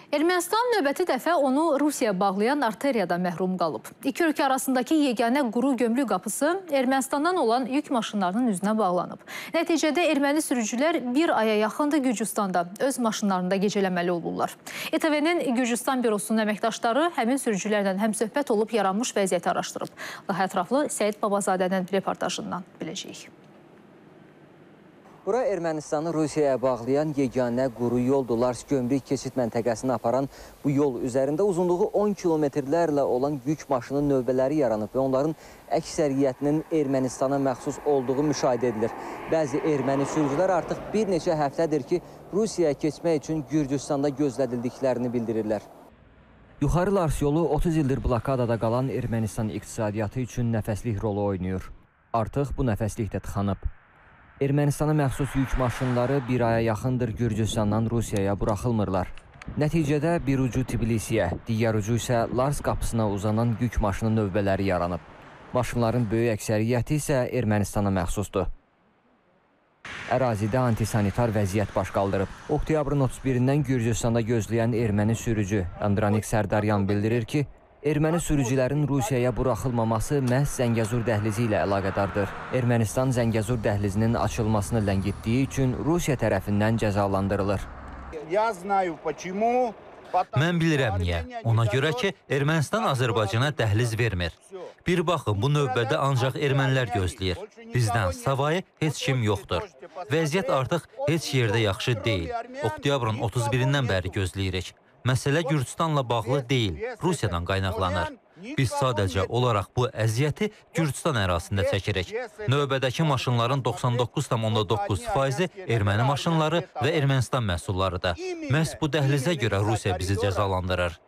Ermənistan növbəti dəfə onu Rusiyaya bağlayan arteriyadan məhrum qalıb. İki ölkə arasındakı yeganə quru gömrük qapısı Ermənistandan olan yük maşınlarının üzünə bağlanıb. Nəticədə erməni sürücülər bir aya yaxındır Gürcüstanda öz maşınlarında gecələməli olurlar. ETV-nin Gürcüstan bürosunun əməkdaşları həmin sürücülərlə həmsöhbət olub yaranmış vəziyyəti araşdırıb. Daha ətraflı Səid Babazadənin reportajından biləcəyik. Bura Ermənistanı Rusiyaya bağlayan yeganə quru yoldur. Lars gömrük keçid məntəqəsini aparan bu yol üzərində uzunluğu 10 kilometrlərlə olan yük maşını növbələri yaranıb və onların əksəriyyətinin Ermənistana məxsus olduğu müşahidə edilir. Bəzi erməni sürücülər artıq bir neçə həftədir ki, Rusiyaya keçmək üçün Gürcüstanda gözlədildiklərini bildirirlər. Yuxarı Lars yolu 30 ildir blokadada qalan Ermənistan iqtisadiyyatı üçün nəfəslik rolu oynayır. Artıq bu nəfəslik də tıxanıb. Ermənistana məxsus yük maşınları bir aya yaxındır Gürcüstandan Rusiyaya buraxılmırlar. Nəticədə bir ucu Tbilisiyə, digər ucu isə Lars qapısına uzanan yük maşını növbələri yaranıb. Maşınların böyük əksəriyyəti isə Ermənistana məxsusdur. Ərazidə antisanitar vəziyyət baş qaldırıb. Oktyabrın 31-dən Gürcüstanda gözləyən erməni sürücü Andranik Sərdaryan bildirir ki, erməni sürücülərin Rusiyaya buraxılmaması məhz Zəngəzur dəhlizi ilə əlaqədardır. Ermənistan Zəngəzur dəhlizinin açılmasını ləngitdiyi üçün Rusiya tərəfindən cəzalandırılır. Mən bilirəm niyə. Ona görə ki, Ermənistan Azərbaycana dəhliz vermir. Bir baxın, bu növbədə ancaq ermənilər gözləyir. Bizdən savayı heç kim yoxdur. Vəziyyət artıq heç yerdə yaxşı deyil. Oktyabrın 31-dən bəri gözləyirik. Məsələ Gürcüstanla bağlı deyil, Rusiyadan qaynaqlanır. Biz sadəcə olaraq bu əziyyəti Gürcüstan ərazisində çəkirik. Növbədəki maşınların 99,9%-i erməni maşınları və Ermənistan məhsullarıdır. Məhz bu dəhlizə görə Rusiya bizi cəzalandırır.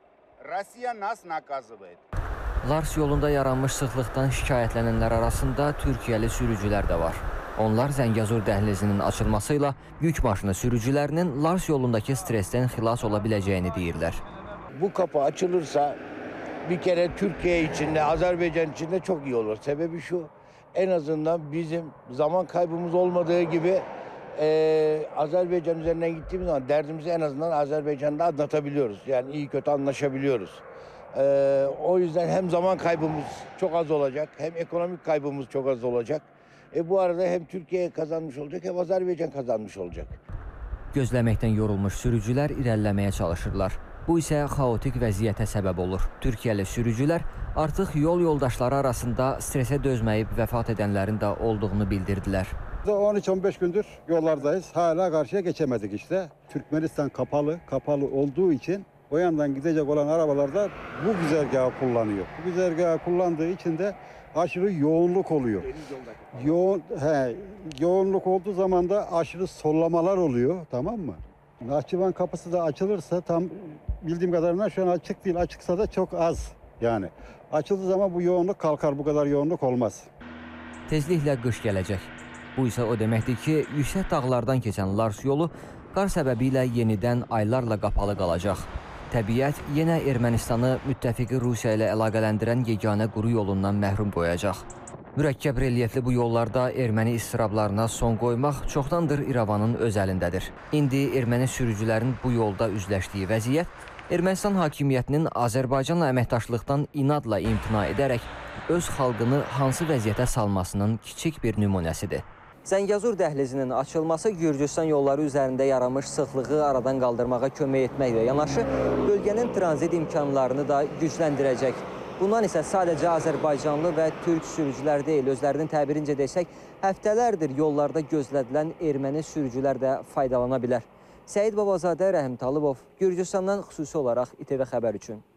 Lars yolunda yaranmış sıxlıqdan şikayətlənənlər arasında Türkiyəli sürücülər də var. Onlar Zəngəzur dəhlizinin açılmasıyla yük maşını sürücülərinin Lars yolundakı stresdən xilas ola biləcəyini deyirlər. Bu kapı açılırsa bir kere Türkiye içinde, Azerbaycan içinde çok iyi olur. Sebebi şu, en azından bizim zaman kaybımız olmadığı gibi Azerbaycan üzerinden gittiğimiz zaman derdimizi en azından Azerbaycan'da anlatabiliyoruz. Yani iyi kötü anlaşabiliyoruz. O yüzden hem zaman kaybımız çok az olacak, hem ekonomik kaybımız çok az olacak. Bu arada hem Türkiye kazanmış olacak, hem Azerbaycan kazanmış olacak. Gözləməkdən yorulmuş sürücülər irəliləməyə çalışırlar. Bu isə xaotik vəziyyətə səbəb olur. Türkiyəli sürücülər artıq yol yoldaşları arasında stresə dözməyib vəfat edənlərin də olduğunu bildirdilər. 13-15 gündür yollardayız. Hala karşıya geçemedik işte. Türkmenistan kapalı olduğu için o yandan gidecek olan arabalarda bu güzergahı kullanıyor. Bu güzergahı kullandığı için de aşırı yoğunluk oluyor. Yoğunluk olduğu zaman da aşırı sollamalar oluyor, tamam mı? Nahçıvan kapısı da açılırsa, tam bildiğim kadarıyla şu an açık değil, açıksa da çok az yani. Açıldığı zaman bu yoğunluk kalkar, bu kadar yoğunluk olmaz. Tezliklə qış gələcək. Bu isə o deməkdir ki, yüksək dağlardan keçən Lars yolu qar səbəbilə yenidən aylarla qapalı qalacaq. Təbiət yenə Ermənistanı müttəfiqi Rusiya ilə əlaqələndirən yeganə quru yolundan məhrum qoyacaq. Mürəkkəb relyefli bu yollarda erməni istirablarına son qoymaq çoxdandır İrəvanın öz əlindədir. İndi erməni sürücülərin bu yolda üzləşdiyi vəziyyət Ermənistan hakimiyyətinin Azərbaycanla əməkdaşlıqdan inadla imtina edərək öz xalqını hansı vəziyyətə salmasının kiçik bir nümunəsidir. Zəngəzur dəhlizinin açılması Gürcüstan yolları üzərində yaranmış sıxlığı aradan qaldırmağa kömək etməklə yanaşı, bölgənin tranzit imkanlarını da gücləndirəcək. Bundan isə sadəcə Azərbaycanlı və Türk sürücülər deyil, özlərinin təbirincə desək, həftələrdir yollarda gözlədilən erməni sürücülər də faydalana bilər. Səid Babazadə, Rəhim Talıbov, Gürcüstandan xüsusi olaraq İTV Xəbər üçün.